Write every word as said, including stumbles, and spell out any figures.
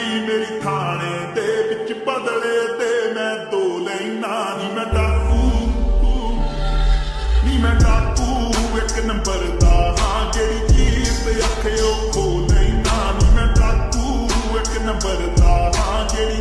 मेरी थाने दे विच बदले दे मैं दो लेना नी मैं डाकू नी मैं डाकू एक नंबर दा